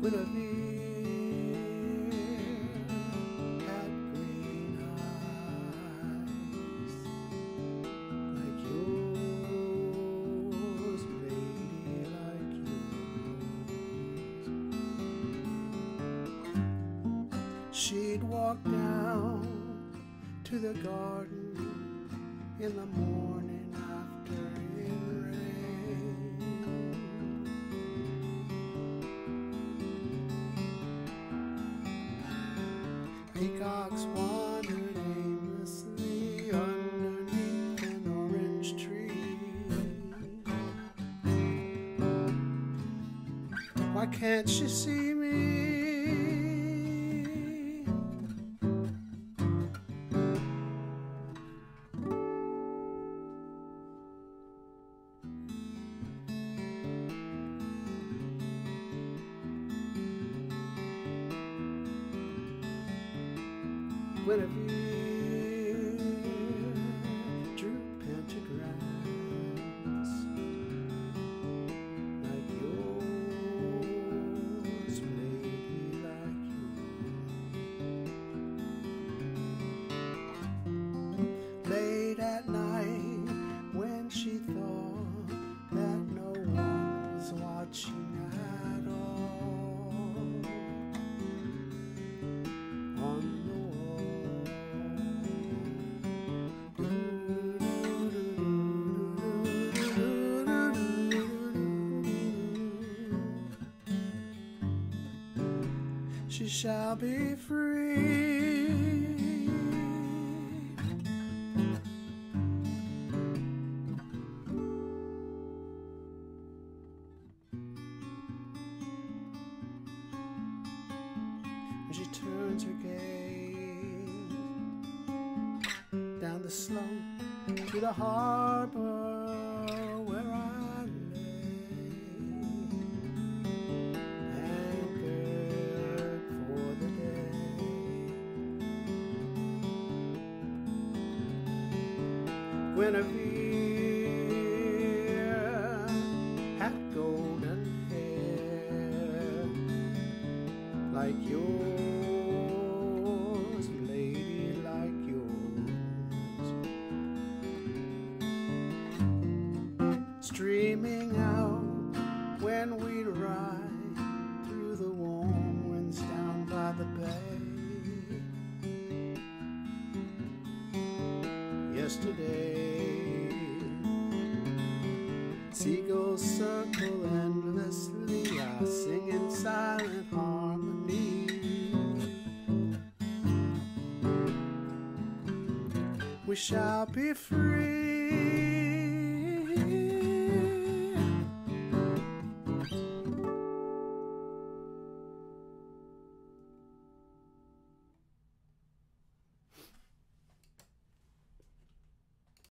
had green eyes like yours, lady, like yours. She'd walk down to the garden in the morning after it rained. Peacocks wandered aimlessly underneath an orange tree. Why can't she see me? Guinevere drew pentagrams like yours, lady, like yours. Late at night, when she thought that no one was watching at all, on the she shall be free. When she turns her gaze down the slope to the harbor where I lay, anchored for the day. Guinevere had golden hair like yours, lady, like yours. Streaming out when we'd ride through the warm winds down by the bay. Yesterday, seagulls circle endlessly, I sing in silent harmony. We shall be free.